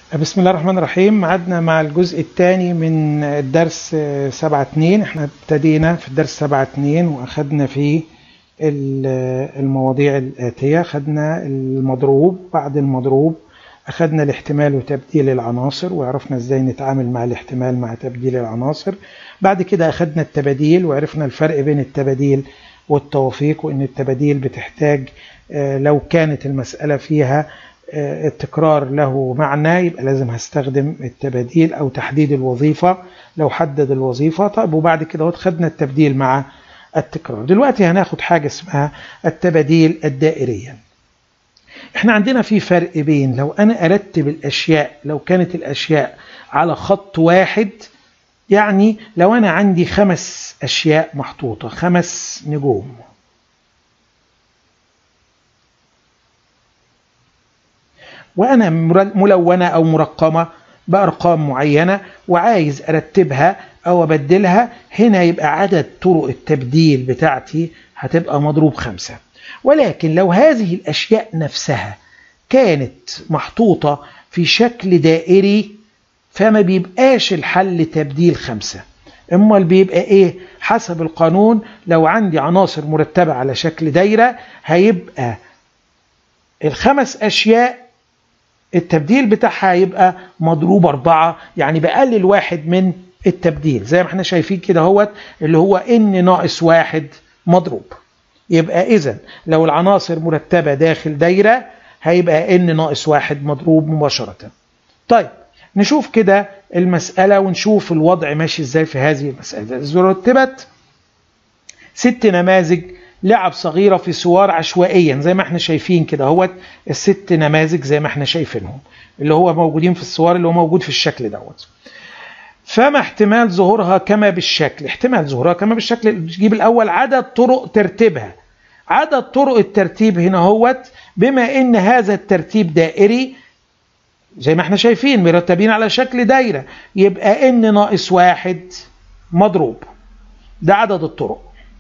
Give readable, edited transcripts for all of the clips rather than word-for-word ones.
بسم الله الرحمن الرحيم. عدنا مع الجزء الثاني من الدرس 7.2. احنا ابتدينا في الدرس 7.2 واخدنا فيه المواضيع الآتية. اخدنا المضروب، بعد المضروب اخدنا الاحتمال وتبديل العناصر وعرفنا ازاي نتعامل مع الاحتمال مع تبديل العناصر. بعد كده اخدنا التباديل وعرفنا الفرق بين التباديل والتوافيق، وان التباديل بتحتاج لو كانت المسألة فيها التكرار له معنى يبقى لازم هستخدم التباديل أو تحديد الوظيفة لو حدد الوظيفة. طيب وبعد كده خدنا التبديل مع التكرار. دلوقتي هناخد حاجة اسمها التباديل الدائرية. احنا عندنا في فرق بين لو أنا أرتب الأشياء، لو كانت الأشياء على خط واحد، يعني لو أنا عندي 5 أشياء محطوطة، 5 نجوم، وأنا ملونة أو مرقمة بأرقام معينة وعايز أرتبها أو أبدلها، هنا يبقى عدد طرق التبديل بتاعتي هتبقى مضروب 5. ولكن لو هذه الأشياء نفسها كانت محطوطة في شكل دائري فما بيبقاش الحل تبديل 5. أمال بيبقى إيه؟ حسب القانون لو عندي عناصر مرتبة على شكل دايرة هيبقى ال5 أشياء التبديل بتاعها يبقى مضروب 4، يعني بقلل 1 من التبديل زي ما احنا شايفين كده اهوت، اللي هو n ناقص 1 مضروب. يبقى اذا لو العناصر مرتبة داخل دايرة هيبقى n ناقص 1 مضروب مباشرة. طيب نشوف كده المسألة ونشوف الوضع ماشي ازاي في هذه المسألة. إذا رتبت 6 نماذج لعب صغيرة في صور عشوائيا زي ما احنا شايفين كده اهوت، ال6 نماذج زي ما احنا شايفينهم اللي هو موجودين في الصور اللي هو موجود في الشكل دوت. فما احتمال ظهورها كما بالشكل؟ احتمال ظهورها كما بالشكل تجيب الاول عدد طرق ترتيبها. عدد طرق الترتيب هنا اهوت، بما ان هذا الترتيب دائري زي ما احنا شايفين مرتبين على شكل دايرة، يبقى n ناقص 1 مضروب، ده عدد الطرق.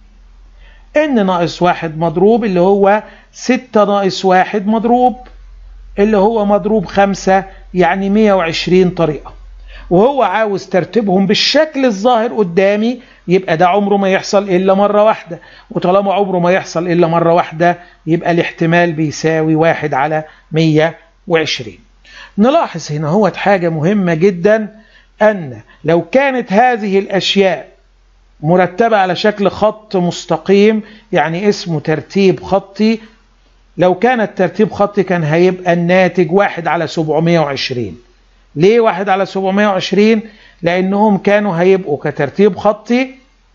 n ناقص 1 مضروب اللي هو 6 ناقص 1 مضروب اللي هو مضروب 5، يعني 120 طريقة. وهو عاوز ترتيبهم بالشكل الظاهر قدامي، يبقى ده عمره ما يحصل إلا مرة واحدة، وطالما عمره ما يحصل إلا مرة واحدة يبقى الاحتمال بيساوي 1 على 120. نلاحظ هنا هو حاجة مهمة جدا، أن لو كانت هذه الأشياء مرتبة على شكل خط مستقيم يعني اسمه ترتيب خطي، لو كان الترتيب خطي كان هيبقى الناتج 1 على 720. ليه 1 على 720؟ لأنهم كانوا هيبقوا كترتيب خطي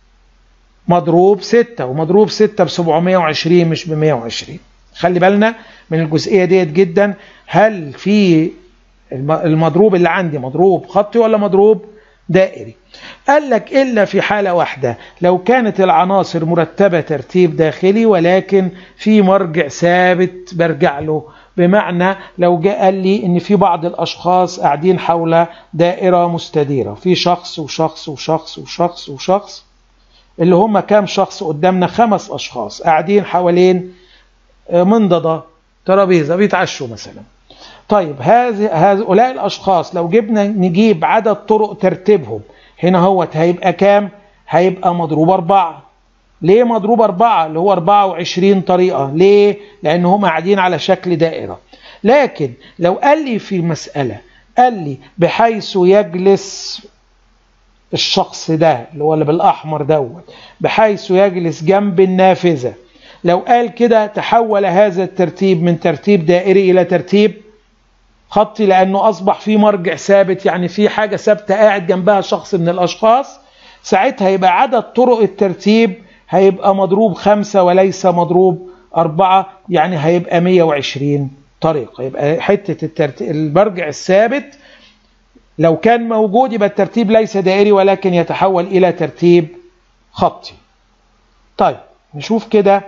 مضروب 6، ومضروب 6 ب720 مش ب120. خلي بالنا من الجزئية ديت جدا. هل في المضروب اللي عندي مضروب خطي ولا مضروب دائري؟ قال لك إلا في حالة واحدة، لو كانت العناصر مرتبة ترتيب داخلي ولكن في مرجع ثابت برجع له. بمعنى لو جاء قال لي إن في بعض الأشخاص قاعدين حول دائرة مستديرة، في شخص وشخص وشخص وشخص وشخص، اللي هم كام شخص قدامنا؟ 5 أشخاص قاعدين حوالين منضدة ترابيزة بيتعشوا مثلا. طيب هؤلاء الأشخاص لو جبنا نجيب عدد طرق ترتيبهم هنا هوت هيبقى كام؟ هيبقى مضروب 4. ليه مضروب 4؟ اللي هو 24 طريقة. ليه؟ لأن هم قاعدين على شكل دائرة. لكن لو قال لي في مسألة قال لي بحيث يجلس الشخص ده اللي هو اللي بالأحمر دوت، بحيث يجلس جنب النافذة، لو قال كده تحول هذا الترتيب من ترتيب دائري إلى ترتيب خطي، لأنه أصبح في مرجع ثابت، يعني في حاجة ثابتة قاعد جنبها شخص من الأشخاص. ساعتها يبقى عدد طرق الترتيب هيبقى مضروب 5 وليس مضروب 4، يعني هيبقى 120 طريقة. يبقى حتة المرجع الثابت لو كان موجود يبقى الترتيب ليس دائري ولكن يتحول إلى ترتيب خطي. طيب نشوف كده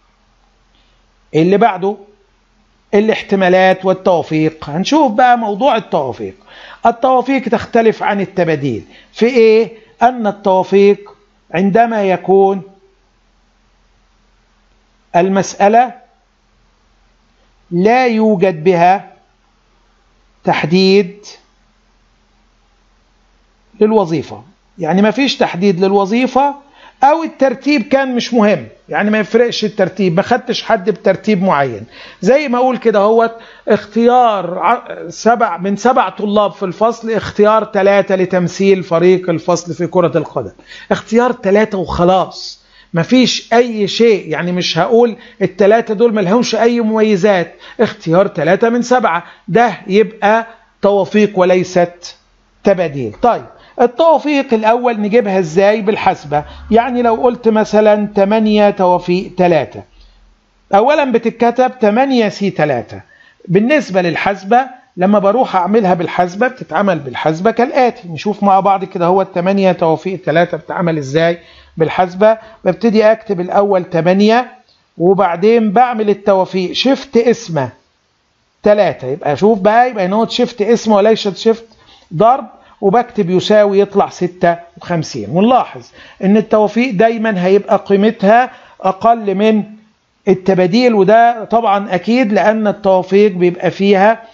اللي بعده، الاحتمالات والتوافيق. هنشوف بقى موضوع التوافيق. التوافيق تختلف عن التباديل في ايه؟ ان التوافيق عندما يكون المسألة لا يوجد بها تحديد للوظيفة، يعني ما فيش تحديد للوظيفة، أو الترتيب كان مش مهم، يعني ما يفرقش الترتيب، ما خدتش حد بترتيب معين. زي ما أقول كده هو اختيار من 7 طلاب في الفصل، اختيار 3 لتمثيل فريق الفصل في كرة القدم، اختيار 3 وخلاص، ما فيش أي شيء، يعني مش هقول ال3 دول ما لهمش أي مميزات، اختيار 3 من 7، ده يبقى توافيق وليست تباديل. طيب التوافيق الأول نجيبها ازاي؟ بالحسبة. يعني لو قلت مثلا 8 توافيق 3، أولا بتتكتب 8C3. بالنسبة للحسبة لما بروح أعملها بالحسبة بتتعمل بالحسبة كالآتي، نشوف مع بعض كده هو 8 توافيق 3 بتتعمل ازاي بالحسبة. ببتدي أكتب الأول 8 وبعدين بعمل التوافيق شيفت اسمه 3، يبقى شوف بقى، يبقى نوت شيفت اسمه وليس شيفت ضرب، وبكتب يساوي يطلع 56. ونلاحظ ان التوافيق دايما هيبقى قيمتها اقل من التباديل، وده طبعا اكيد لان التوافيق بيبقى فيها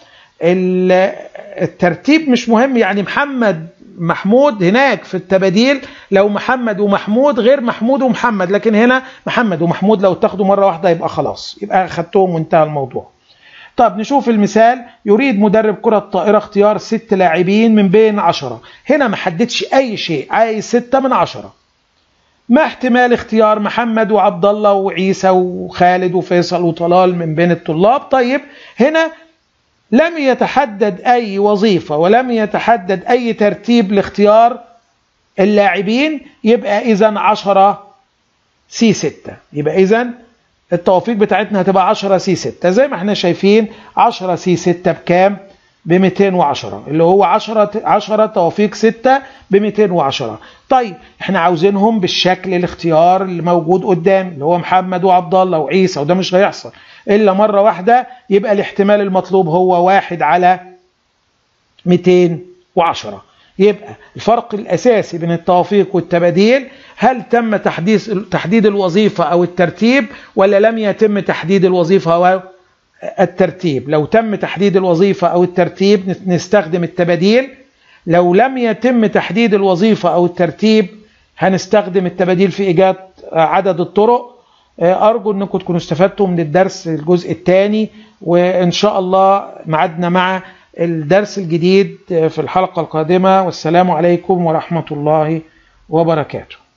الترتيب مش مهم، يعني محمد محمود هناك في التباديل لو محمد ومحمود غير محمود ومحمد، لكن هنا محمد ومحمود لو تاخدوا مرة واحدة يبقى خلاص، يبقى اخدتهم وانتهى الموضوع. طب نشوف المثال. يريد مدرب كرة طائرة اختيار 6 لاعبين من بين 10. هنا ما حددش أي شيء، عايز 6 من 10. ما احتمال اختيار محمد وعبد الله وعيسى وخالد وفيصل وطلال من بين الطلاب؟ طيب هنا لم يتحدد أي وظيفة ولم يتحدد أي ترتيب لاختيار اللاعبين، يبقى إذن 10C6. يبقى إذن التوافيق بتاعتنا هتبقى 10C6 زي ما احنا شايفين. 10C6 بكام؟ ب210، اللي هو 10 توافيق 6 ب210. طيب احنا عاوزينهم بالشكل الاختيار اللي موجود قدام، اللي هو محمد وعبد الله وعيسى، وده مش هيحصل الا مرة واحدة، يبقى الاحتمال المطلوب هو 1 على 210. يبقى الفرق الأساسي بين التوافيق والتباديل، هل تم تحديد الوظيفة أو الترتيب، ولا لم يتم تحديد الوظيفة أو الترتيب؟ لو تم تحديد الوظيفة أو الترتيب نستخدم التباديل، لو لم يتم تحديد الوظيفة أو الترتيب هنستخدم التباديل في إيجاد عدد الطرق. أرجو أنكم تكونوا استفدتوا من الدرس الجزء الثاني، وإن شاء الله معدنا مع الدرس الجديد في الحلقة القادمة، والسلام عليكم ورحمة الله وبركاته.